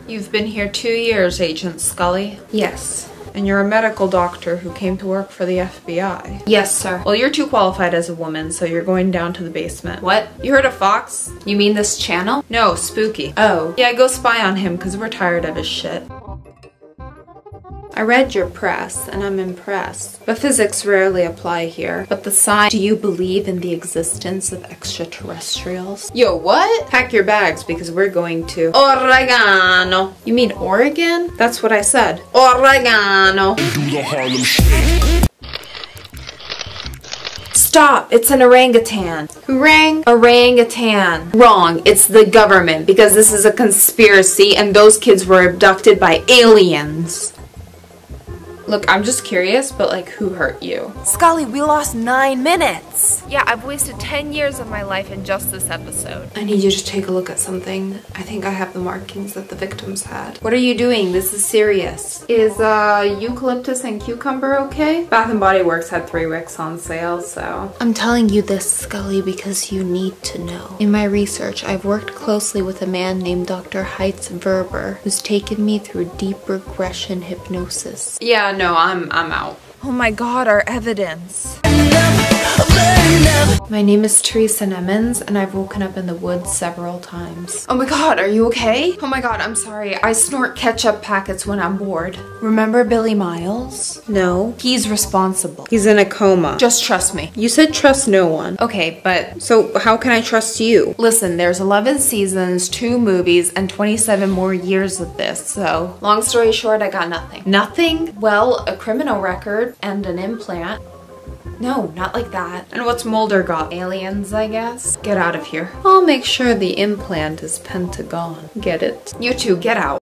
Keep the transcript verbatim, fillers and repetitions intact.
You've been here two years, Agent Scully. Yes. And you're a medical doctor who came to work for the F B I. Yes, sir. Well, you're too qualified as a woman, so you're going down to the basement. What? You heard of Fox? You mean this channel? No, Spooky. Oh. Yeah, go spy on him, because we're tired of his shit. I read your press, and I'm impressed. But physics rarely apply here. But the sign, do you believe in the existence of extraterrestrials? Yo, what? Pack your bags, because we're going to Oregano. You mean Oregon? That's what I said. Oregano. Do the Harlem Shake. Stop! It's an orangutan. Who rang? Orangutan. Wrong. It's the government, because this is a conspiracy and those kids were abducted by aliens. Look, I'm just curious, but like, who hurt you? Scully, we lost nine minutes. Yeah, I've wasted ten years of my life in just this episode. I need you to take a look at something. I think I have the markings that the victims had. What are you doing? This is serious. Is uh, eucalyptus and cucumber okay? Bath and Body Works had three wicks on sale, so... I'm telling you this, Scully, because you need to know. In my research, I've worked closely with a man named Doctor Heitz Verber, who's taken me through deep regression hypnosis. Yeah, no, I'm, I'm out. Oh my god, our evidence. My name is Teresa Nemmens, and I've woken up in the woods several times. Oh my god, are you okay? Oh my god, I'm sorry. I snort ketchup packets when I'm bored. Remember Billy Miles? No. He's responsible. He's in a coma. Just trust me. You said trust no one. Okay, but So how can I trust you? listen, there's eleven seasons, two movies, and twenty-seven more years of this, so long story short, I got nothing. Nothing? Well, a criminal record and an implant. No, not like that. And what's Mulder got? Aliens, I guess. Get out of here. I'll make sure the implant is Pentagon. Get it? You two, get out.